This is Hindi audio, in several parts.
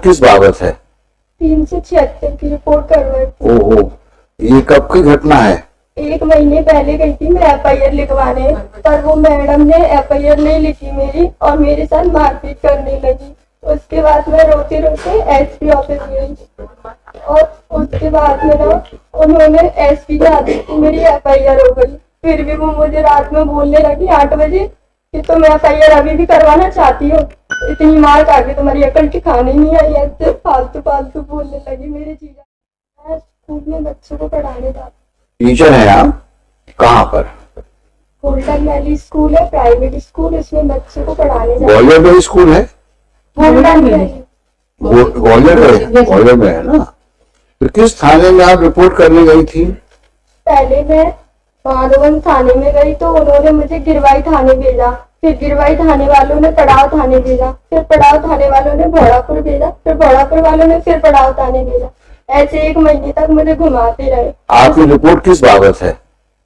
किस बाबत है? 376 की रिपोर्ट करवाई। ओहो, ये कब की घटना है? 1 महीने पहले गई थी मैं FIR लिखवाने, पर वो मैडम ने FIR नहीं लिखी मेरी और मेरे साथ मारपीट करने लगी। उसके बाद मैं रोते रोते SP ऑफिस गई और उसके बाद में ना उन्होंने SP के आदेश से मेरी FIR हो गई। फिर भी वो मुझे रात में बोलने लगी 8 बजे कि तुम FIR अभी भी करवाना चाहती हो, इतनी मार खा के तुम्हारी अकल ठिकाने नहीं आई। ऐसे फालतू फालतू बोलने लगी मेरी चीजें। मैं स्कूल में बच्चों को पढ़ाने जाती। टीचर है आप? कहाँ पर? गोल्डन वैली स्कूल है, प्राइवेट स्कूल, इसमें बच्चों को पढ़ाने जाती। ग्वालियर में स्कूल है? गोल्डन वैली ग्वालियर में है ना? तो किस थाने में आप रिपोर्ट करने गई थी? पहले मैं माधोगंज थाने में गई तो उन्होंने मुझे गिरवाई थाने भेजा, फिर गिरवाई थाने वालों ने पड़ाव थाने भेजा, फिर पड़ाव थाने वालों ने भोड़ापुर भेजा, फिर भोड़ापुर वालों ने फिर पड़ाव थाने भेजा। ऐसे 1 महीने तक मुझे घुमाते रहे। आपकी रिपोर्ट किस बाबत है?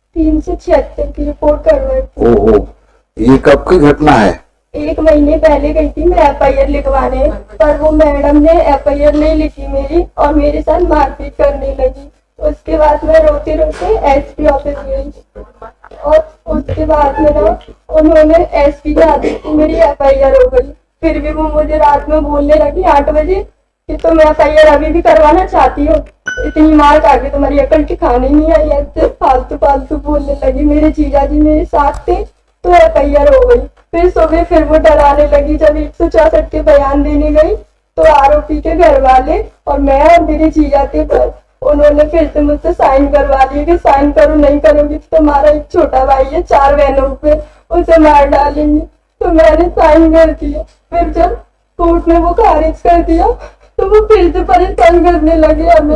376 की रिपोर्ट करवाई। ओहो, ये कब की घटना है? 1 महीने पहले गई थी मैं FIR लिखवाने, पर वो मैडम ने FIR नहीं लिखी मेरी और मेरे साथ मारपीट करने लगी। उसके बाद मैं रोते रोते SP ऑफिस गई और उसके बाद में ना उन्होंने SP के आदेश से मेरी FIR हो गई। फिर भी वो मुझे रात में बोलने लगी 8 बजे कि तुम FIR अभी भी करवाना चाहती हो, इतनी मार खा के तुम्हारी अकल ठिकाने नहीं आई। ऐसे फालतू फालतू बोलने लगी। मेरे जीजा जी मेरे साथ थे तो FIR हो गई। फिर सुबह फिर वो डराने लगी। जब 164 के बयान देने गई तो आरोपी के घर वाले और मैं और मेरे जीजा थे पर उन्होंने फिर से मुझसे साइन करवा लिए कि साइन करो, नहीं करोगी तो तुम्हारा एक छोटा भाई है 4 बहनों पे, उसे मार डालेंगे। तो मैंने साइन कर दिया। फिर जब कोर्ट ने वो खारिज कर दिया तो वो फिर से परेशान करने लगे हमें।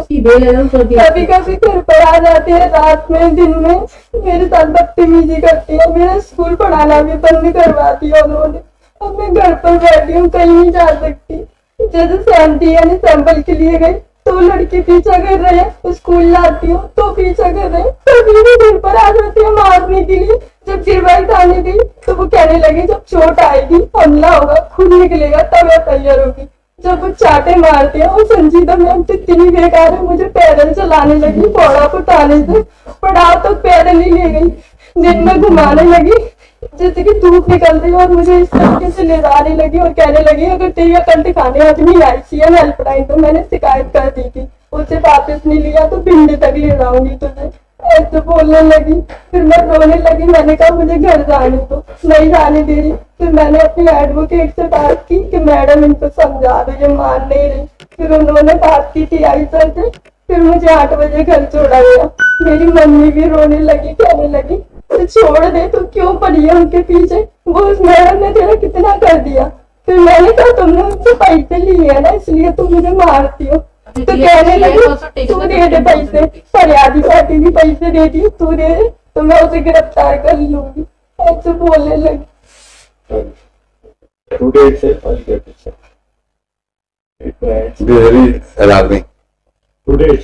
कभी कभी घर पर आ जाते हैं रात में, दिन में मेरे साथ बदतमीजी करती है। मेरा स्कूल पढ़ाना भी बंद करवा दिया उन्होंने। अब मैं घर पर बैठी हूँ, कहीं नहीं जा सकती। जैसे सैंती यानी सैंपल के लिए गई तो लड़के पीछा कर रहे हैं, स्कूल लाती हूँ तो पीछा कर रहे हैं, कभी भी घर पर आ जाते हैं मारने के लिए। जब गिरवाई थाने गई तो वो कहने लगे जब चोट आएगी, हमला होगा, खून निकलेगा तब FIR होगी। जब वो चाटे मारते हैं और संजीदा मैम तो इतनी बेकार है, मुझे पैदल चलाने लगी। भोड़ापुर थाने से पड़ाव तो पैदल ही ले गई। दिन में घुमाने लगी जैसे कि धूप निकल रही और मुझे इस तरीके से ले जाने लगी और कहने लगी अगर तेरी अकल ठिकाने आज नहीं आई CM हेल्पलाइन तो मैंने शिकायत कर दी थी, उसे वापस नहीं लिया तो भिंडी तक ले जाऊंगी तुझे, ऐसे बोलने लगी। फिर मैं रोने लगी। मैंने कहा मुझे घर जाने दो, नहीं जाने दे रही। फिर मैंने अपनी एडवोकेट से बात की कि मैडम इनको समझा दो, ये मान नहीं रही। फिर उन्होंने बात की TI सर से। फिर मुझे 8 बजे घर छोड़ा गया। मेरी मम्मी भी रोने लगी, कहने लगी तो छोड़ दे, तू क्यों पड़ी है उनके पीछे, वो उस मैडम ने तेरा कितना कर दिया। फिर मैंने कहा तुमने उनसे पैसे लिए है ना इसलिए तुम मुझे मारती हो। तो कहने लगी तू दे दे पैसे, फरियादी पार्टी भी पैसे दे दी, तू दे दे तो मैं उसे गिरफ्तार कर लूंगी, ऐसे बोलने लगी। Today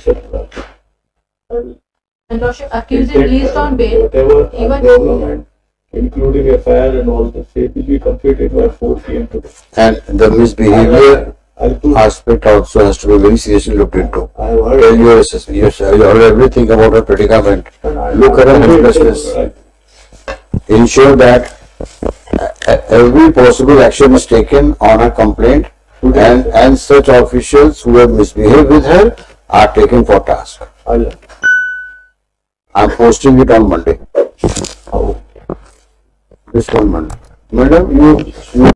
And accused is released on bail. Whatever Even government, including FIR and all the state, will be completed by 4 PM today. and the misbehavior aspect also has to be very seriously looked into. I have heard. Tell your assessment, you heard everything about her predicament. Look at her helplessness. Ensure that every possible action is taken on her complaint, and such officials who have misbehaved with her are taken for task. I'm posting it on Monday. This one Monday. Madam, you